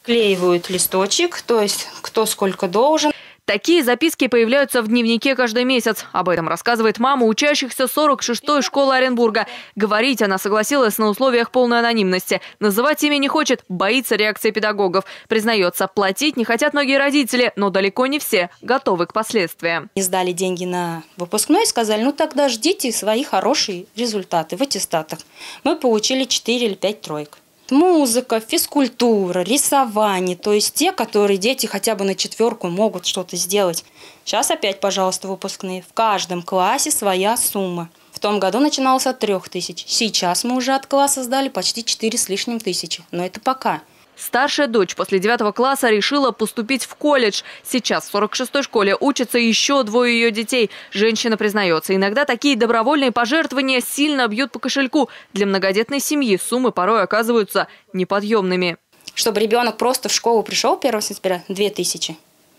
Клеивают листочек, то есть кто сколько должен. Такие записки появляются в дневнике каждый месяц. Об этом рассказывает мама учащихся 46-й школы Оренбурга. Говорить она согласилась на условиях полной анонимности. Называть имя не хочет, боится реакции педагогов. Признается, платить не хотят многие родители, но далеко не все готовы к последствиям. Не сдали деньги на выпускной, сказали, ну тогда ждите свои хорошие результаты в аттестатах. Мы получили 4 или 5 троек. Музыка, физкультура, рисование, то есть те, которые дети хотя бы на 4 могут что-то сделать. Сейчас опять, пожалуйста, выпускные. В каждом классе своя сумма. В том году начиналось от 3000. Сейчас мы уже от класса сдали почти 4 с лишним тысячи. Но это пока. Старшая дочь после 9 класса решила поступить в колледж. Сейчас в 46-й школе учатся еще 2 ее детей. Женщина признается, иногда такие добровольные пожертвования сильно бьют по кошельку. Для многодетной семьи суммы порой оказываются неподъемными. Чтобы ребенок просто в школу пришел 1 сентября – 2000.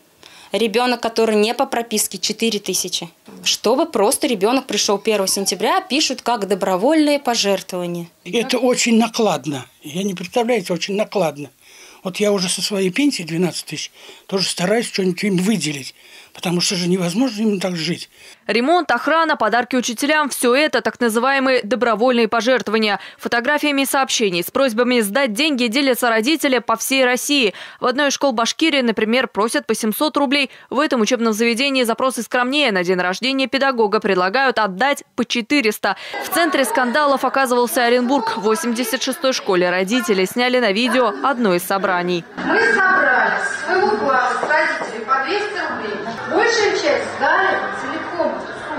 Ребенок, который не по прописке – 4000. Чтобы просто ребенок пришел 1 сентября, пишут как добровольные пожертвования. Это очень накладно. Я не представляю, это очень накладно. Вот я уже со своей пенсии 12 тысяч тоже стараюсь что-нибудь им выделить, потому что же невозможно им так жить. Ремонт, охрана, подарки учителям – все это так называемые добровольные пожертвования. Фотографиями сообщений с просьбами сдать деньги делятся родители по всей России. В одной из школ Башкирии, например, просят по 700 рублей. В этом учебном заведении запросы скромнее. На день рождения педагога предлагают отдать по 400. В центре скандалов оказывался Оренбург. В 86-й школе родители сняли на видео одно из собраний. Мы собрали с своего класса родителей по 200 рублей. Большая часть сдали целиком.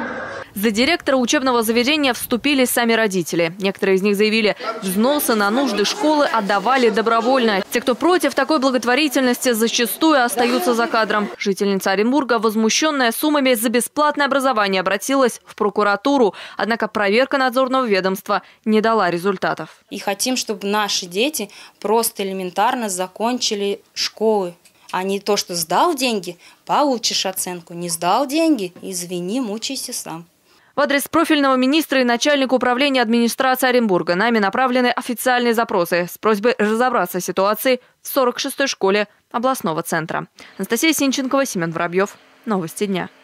За директора учебного заведения вступили сами родители. Некоторые из них заявили, взносы на нужды школы отдавали добровольно. Те, кто против такой благотворительности, зачастую остаются за кадром. Жительница Оренбурга, возмущенная суммами за бесплатное образование, обратилась в прокуратуру. Однако проверка надзорного ведомства не дала результатов. И хотим, чтобы наши дети просто элементарно закончили школы. А не то, что сдал деньги, получишь оценку. Не сдал деньги, извини, мучайся сам. В адрес профильного министра и начальника управления администрации Оренбурга нами направлены официальные запросы с просьбой разобраться в ситуации в 46-й школе областного центра. Анастасия Синченкова, Семен Воробьев. Новости дня.